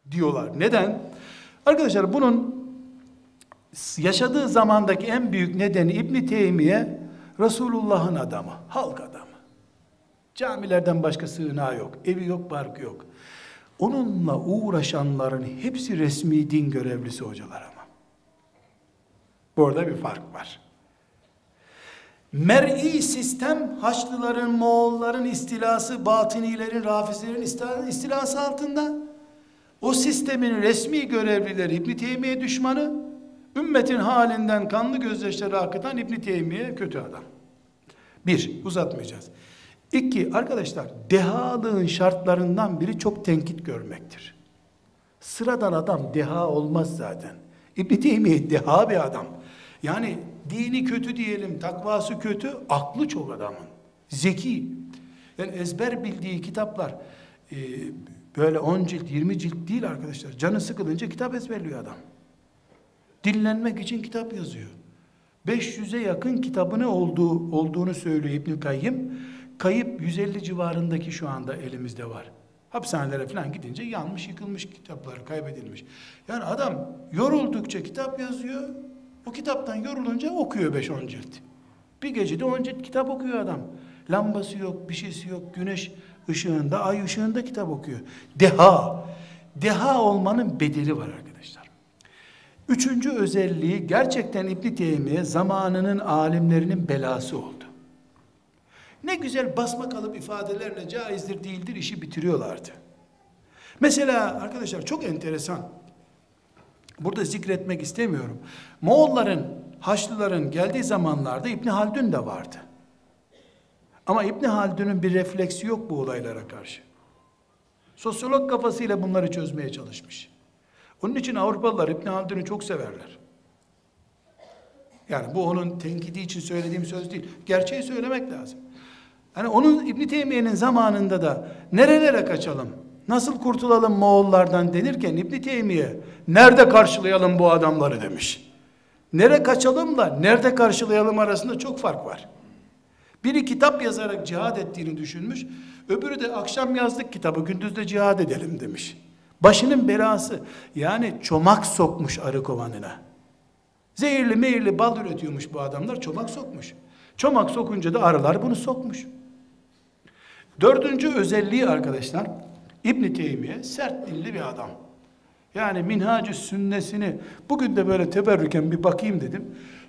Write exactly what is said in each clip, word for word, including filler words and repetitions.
diyorlar. Neden? Arkadaşlar bunun yaşadığı zamandaki en büyük nedeni İbn Teymiye Resulullah'ın adamı, halk adamı. Camilerden başka sığınağı yok, evi yok, barkı yok. Onunla uğraşanların hepsi resmi din görevlisi hocalar ama. Burada bir fark var. Mer'i sistem Haçlıların, Moğolların istilası, Batınilerin, Rafizilerin istilası altında. O sistemin resmi görevlileri İbn Teymiye düşmanı, ümmetin halinden kanlı gözyaşları akıtan İbn Teymiye kötü adam. Bir, uzatmayacağız. İki, arkadaşlar, dehalığın şartlarından biri çok tenkit görmektir. Sıradan adam deha olmaz zaten. İbn Teymiye deha bir adam. Yani dini kötü diyelim, takvası kötü, aklı çok adamın. Zeki. Yani ezber bildiği kitaplar e, böyle on cilt, yirmi cilt değil arkadaşlar. Canı sıkılınca kitap ezberliyor adam. Dinlenmek için kitap yazıyor. beş yüze yakın kitabını olduğu, olduğunu söylüyor İbn Kayyim. Kayıp yüz elli civarındaki şu anda elimizde var. Hapishanelere falan gidince yanmış, yıkılmış kitaplar, kaybedilmiş. Yani adam yoruldukça kitap yazıyor. O kitaptan yorulunca okuyor beş on cilt. Bir gecede on cilt kitap okuyor adam. Lambası yok, bir şeysi yok. Güneş ışığında, ay ışığında kitap okuyor. Deha. Deha olmanın bedeli var arkadaşlar. Üçüncü özelliği, gerçekten İbn Teymiye zamanının alimlerinin belası oldu. Ne güzel basma kalıp ifadelerle caizdir değildir işi bitiriyorlardı. Mesela arkadaşlar çok enteresan. Burada zikretmek istemiyorum. Moğolların, Haçlıların geldiği zamanlarda İbn Haldun da vardı. Ama İbn Haldun'un bir refleksi yok bu olaylara karşı. Sosyolog kafasıyla bunları çözmeye çalışmış. Onun için Avrupalılar İbn Haldun'u çok severler. Yani bu onun tenkidi için söylediğim söz değil. Gerçeği söylemek lazım. Yani onun İbn Teymiye'nin zamanında da nerelere kaçalım, nasıl kurtulalım Moğollardan denirken İbn Teymiye nerede karşılayalım bu adamları demiş. Nere kaçalımla nerede karşılayalım arasında çok fark var. Biri kitap yazarak cihad ettiğini düşünmüş, öbürü de akşam yazdık kitabı, gündüz de cihad edelim demiş. Başının belası, yani çomak sokmuş arı kovanına. Zehirli mehirli bal üretiyormuş bu adamlar, çomak sokmuş. Çomak sokunca da arılar bunu sokmuş. Dördüncü özelliği arkadaşlar, İbn Teymiye sert dilli bir adam. Yani Minhacü Sünnesini bugün de böyle teberrüken bir bakayım dedim.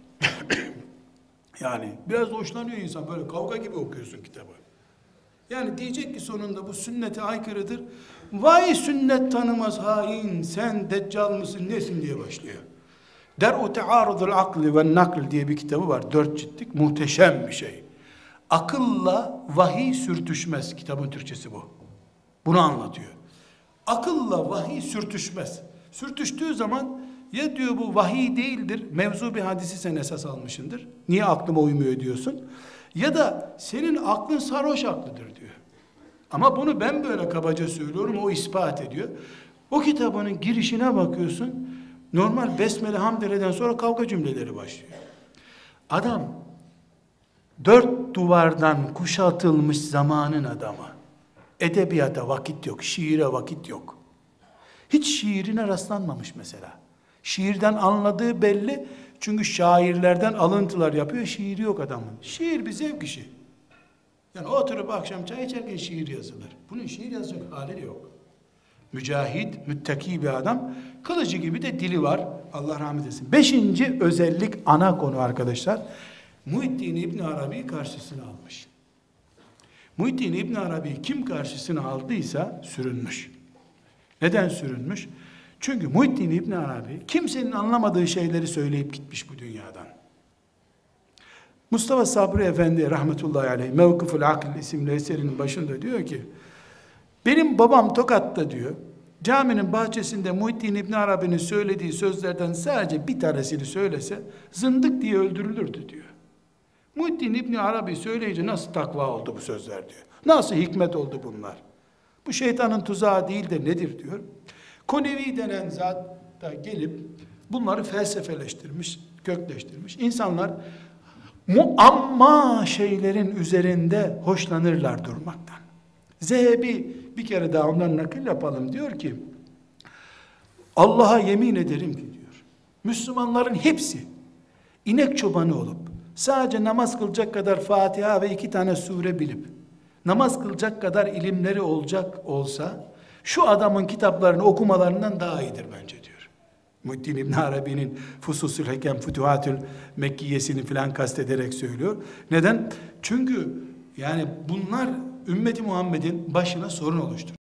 Yani biraz hoşlanıyor insan, böyle kavga gibi okuyorsun kitabı. Yani diyecek ki sonunda bu sünnete aykırıdır. Vay sünnet tanımaz hain, sen deccal mısın nesin diye başlıyor. Der-u tearudul akli ve nakl diye bir kitabı var. Dört ciltlik muhteşem bir şey. Akılla vahiy sürtüşmez. Kitabın Türkçesi bu. Bunu anlatıyor. Akılla vahiy sürtüşmez. Sürtüştüğü zaman ya diyor bu vahiy değildir, mevzu bir hadisi sen esas almışındır. Niye aklıma uymuyor diyorsun. Ya da senin aklın sarhoş aklıdır diyor. Ama bunu ben böyle kabaca söylüyorum, o ispat ediyor. O kitabının girişine bakıyorsun, normal Besmele Hamdele'den sonra kavga cümleleri başlıyor. Adam, dört duvardan kuşatılmış zamanın adamı. Edebiyata vakit yok, şiire vakit yok. Hiç şiirine rastlanmamış mesela. Şiirden anladığı belli, çünkü şairlerden alıntılar yapıyor, şiiri yok adamın. Şiir bir zevk işi. Yani oturup akşam çay içerken şiir yazılır. Bunun şiir yazacak hali yok. Mücahit, müttaki bir adam, kılıcı gibi de dili var. Allah rahmet eylesin. Beşinci özellik, ana konu arkadaşlar. Muhittin İbn Arabi karşısına almış. Muhittin İbn Arabi kim karşısına aldıysa sürünmüş. Neden sürünmüş? Çünkü Muhittin İbn Arabi kimsenin anlamadığı şeyleri söyleyip gitmiş bu dünyadan. Mustafa Sabri Efendi rahmetullahi aleyh Mevkıful Akl isimli eserinin başında diyor ki, benim babam Tokat'ta diyor, caminin bahçesinde Muhittin İbn Arabi'nin söylediği sözlerden sadece bir tanesini söylese zındık diye öldürülürdü diyor. Muhittin İbn Arabi söyleyince nasıl takva oldu bu sözler diyor. Nasıl hikmet oldu bunlar? Bu şeytanın tuzağı değil de nedir diyor. Konevi denen zat da gelip bunları felsefeleştirmiş, kökleştirmiş. İnsanlar muamma şeylerin üzerinde hoşlanırlar durmaktan. Zehebi bir kere daha ondan nakil yapalım diyor ki, Allah'a yemin ederim ki diyor, Müslümanların hepsi inek çobanı olup sadece namaz kılacak kadar Fatiha ve iki tane sure bilip namaz kılacak kadar ilimleri olacak olsa şu adamın kitaplarını okumalarından daha iyidir bence diyor. Muhittin İbn Arabi'nin Fususül Hekem Fütuhatül Mekkiyesini filan kastederek söylüyor. Neden? Çünkü yani bunlar ümmeti Muhammed'in başına sorun oluşturur.